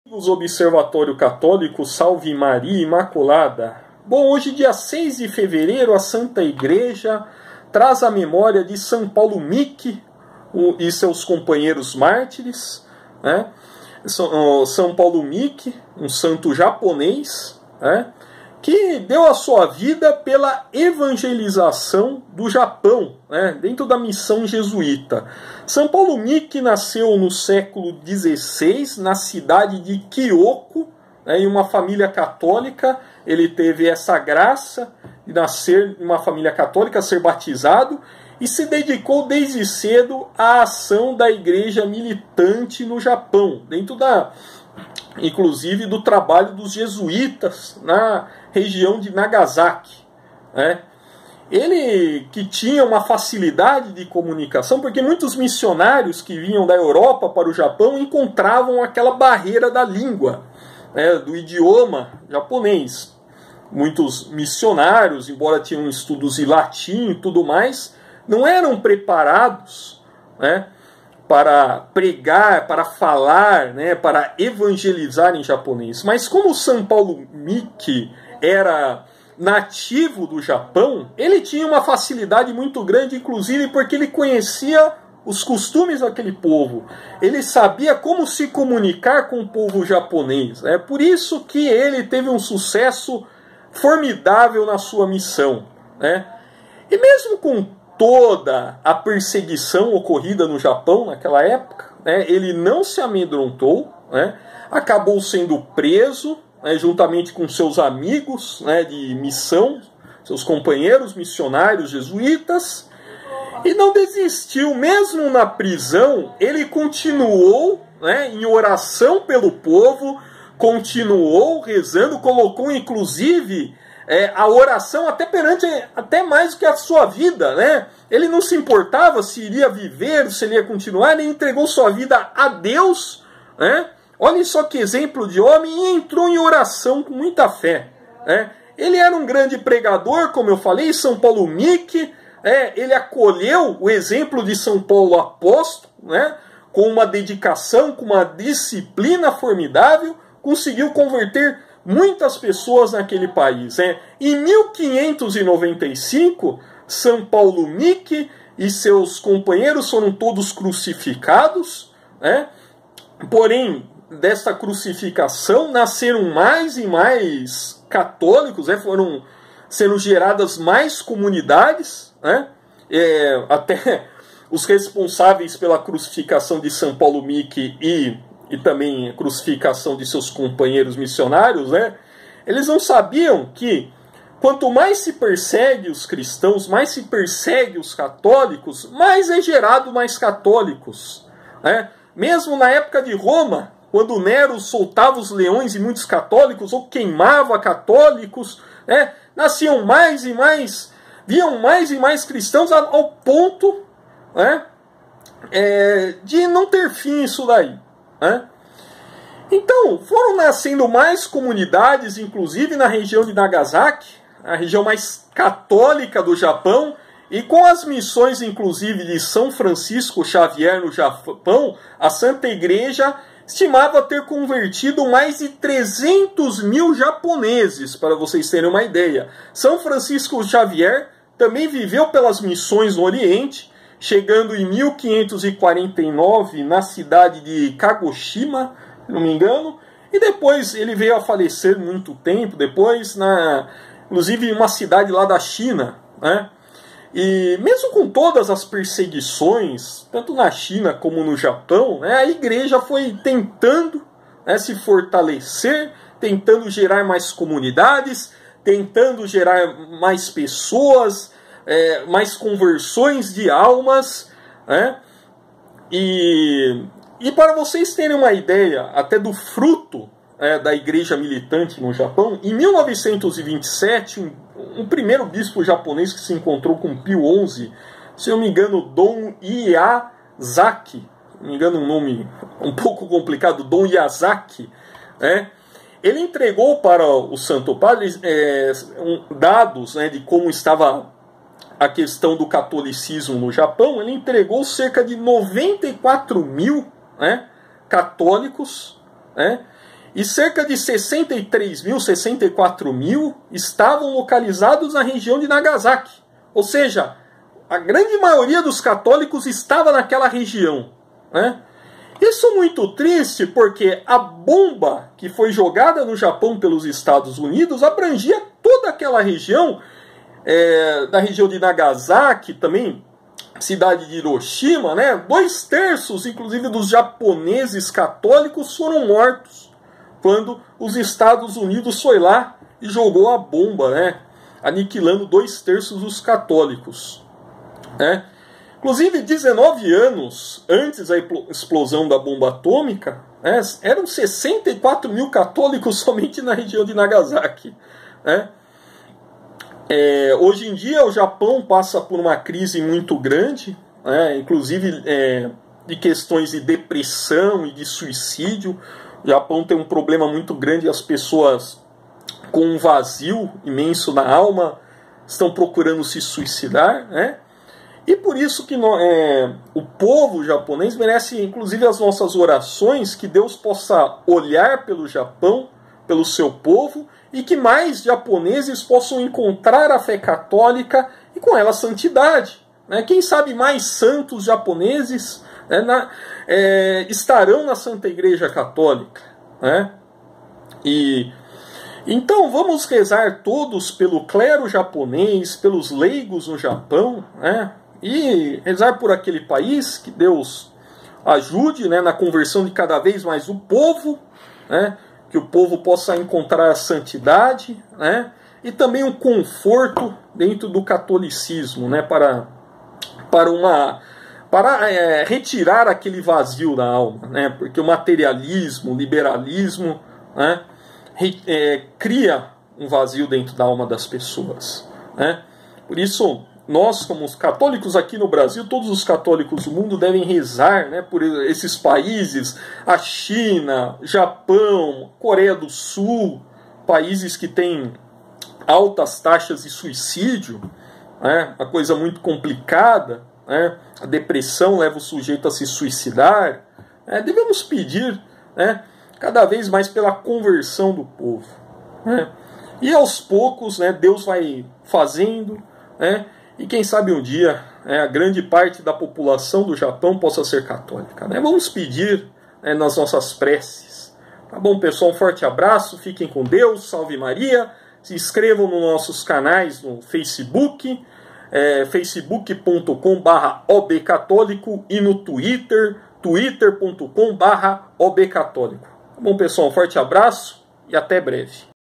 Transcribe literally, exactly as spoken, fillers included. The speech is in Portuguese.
Os Observatório Católico Salve Maria Imaculada. Bom, hoje dia seis de fevereiro a Santa Igreja traz a memória de São Paulo Miki e seus companheiros mártires, né? São Paulo Miki, um santo japonês, né? Que deu a sua vida pela evangelização do Japão, né? Dentro da missão jesuíta. São Paulo Miki nasceu no século dezesseis, na cidade de Kyoko, né? Em uma família católica. Ele teve essa graça de nascer em uma família católica, ser batizado, e se dedicou desde cedo à ação da igreja militante no Japão, dentro da... inclusive do trabalho dos jesuítas na região de Nagasaki, né? Ele que tinha uma facilidade de comunicação, porque muitos missionários que vinham da Europa para o Japão encontravam aquela barreira da língua, né, do idioma japonês. Muitos missionários, embora tinham estudos em latim e tudo mais, não eram preparados, né, para pregar, para falar, né, para evangelizar em japonês. Mas como São Paulo Miki era nativo do Japão, ele tinha uma facilidade muito grande, inclusive porque ele conhecia os costumes daquele povo. Ele sabia como se comunicar com o povo japonês. É por isso que ele teve um sucesso formidável na sua missão, né? E mesmo com toda a perseguição ocorrida no Japão naquela época, né, ele não se amedrontou, né, acabou sendo preso, né, juntamente com seus amigos, né, de missão, seus companheiros missionários jesuítas, e não desistiu. Mesmo na prisão, ele continuou, né, em oração pelo povo, continuou rezando, colocou inclusive É, a oração até perante, até mais do que a sua vida, né? Ele não se importava se iria viver, se ele ia continuar, ele entregou sua vida a Deus, né? Olhem só que exemplo de homem, e entrou em oração com muita fé, né? Ele era um grande pregador, como eu falei, São Paulo Miki, é, ele acolheu o exemplo de São Paulo Apóstolo, né? Com uma dedicação, com uma disciplina formidável, conseguiu converter muitas pessoas naquele país, né? Em mil quinhentos e noventa e cinco, São Paulo Miki e seus companheiros foram todos crucificados, né? Porém, dessa crucificação nasceram mais e mais católicos, né? Foram sendo geradas mais comunidades, né? É, até os responsáveis pela crucificação de São Paulo Miki e e também a crucificação de seus companheiros missionários, né? Eles não sabiam que quanto mais se persegue os cristãos, mais se persegue os católicos, mais é gerado mais católicos, né? Mesmo na época de Roma, quando Nero soltava os leões e muitos católicos, ou queimava católicos, né? Nasciam mais e mais, viam mais e mais cristãos ao ponto, né, é, de não ter fim isso daí. Né? Então, foram nascendo mais comunidades, inclusive na região de Nagasaki, a região mais católica do Japão, e com as missões, inclusive, de São Francisco Xavier no Japão, a Santa Igreja estimava ter convertido mais de trezentos mil japoneses, para vocês terem uma ideia. São Francisco Xavier também viveu pelas missões no Oriente, chegando em mil quinhentos e quarenta e nove na cidade de Kagoshima, se não me engano, e depois ele veio a falecer muito tempo depois, na, inclusive em uma cidade lá da China, né? E mesmo com todas as perseguições, tanto na China como no Japão, né, a igreja foi tentando, né, se fortalecer, tentando gerar mais comunidades, tentando gerar mais pessoas, É, mais conversões de almas, né? E, e para vocês terem uma ideia até do fruto, é, da igreja militante no Japão, em mil novecentos e vinte e sete, um, um primeiro bispo japonês que se encontrou com Pio onze, se eu não me engano, Dom Iyazaki, se não me engano um nome um pouco complicado, Dom Iyazaki, né? Ele entregou para o Santo Padre é, um, dados, né, de como estava a questão do catolicismo no Japão. Ele entregou cerca de noventa e quatro mil, né, católicos, né, e cerca de sessenta e três mil, sessenta e quatro mil estavam localizados na região de Nagasaki. Ou seja, a grande maioria dos católicos estava naquela região, né? Isso muito triste porque a bomba que foi jogada no Japão pelos Estados Unidos abrangia toda aquela região, é, da região de Nagasaki, também cidade de Hiroshima, né? Dois terços, inclusive, dos japoneses católicos foram mortos quando os Estados Unidos foi lá e jogou a bomba, né? Aniquilando dois terços dos católicos, né? Inclusive, dezenove anos antes da explosão da bomba atômica, né, eram sessenta e quatro mil católicos somente na região de Nagasaki, né? É, hoje em dia, o Japão passa por uma crise muito grande, né, inclusive é, de questões de depressão e de suicídio. O Japão tem um problema muito grande, as pessoas com um vazio imenso na alma estão procurando se suicidar, né? E por isso que nós, é, o povo japonês merece, inclusive, as nossas orações, que Deus possa olhar pelo Japão, pelo seu povo, e que mais japoneses possam encontrar a fé católica e com ela a santidade, né? Quem sabe mais santos japoneses, né, na, é, estarão na Santa Igreja Católica, né? E então vamos rezar todos pelo clero japonês, pelos leigos no Japão, né? E rezar por aquele país, que Deus ajude, né, na conversão de cada vez mais o povo, né, que o povo possa encontrar a santidade, né, e também um conforto dentro do catolicismo, né, para, para, uma, para é, retirar aquele vazio da alma, né, porque o materialismo, o liberalismo, né, re, é, cria um vazio dentro da alma das pessoas, né. Por isso, nós, como os católicos aqui no Brasil, todos os católicos do mundo devem rezar, né, por esses países, a China, Japão, Coreia do Sul, países que têm altas taxas de suicídio, né, uma coisa muito complicada, né, a depressão leva o sujeito a se suicidar. Né, devemos pedir, né, cada vez mais pela conversão do povo. Né, e aos poucos, né, Deus vai fazendo, né, e quem sabe um dia, né, a grande parte da população do Japão possa ser católica. Né? Vamos pedir, né, nas nossas preces. Tá bom, pessoal? Um forte abraço, fiquem com Deus, salve Maria. Se inscrevam nos nossos canais no Facebook, é, facebook ponto com barra obcatólico, e no Twitter, twitter ponto com barra obcatólico. Tá bom, pessoal? Um forte abraço e até breve.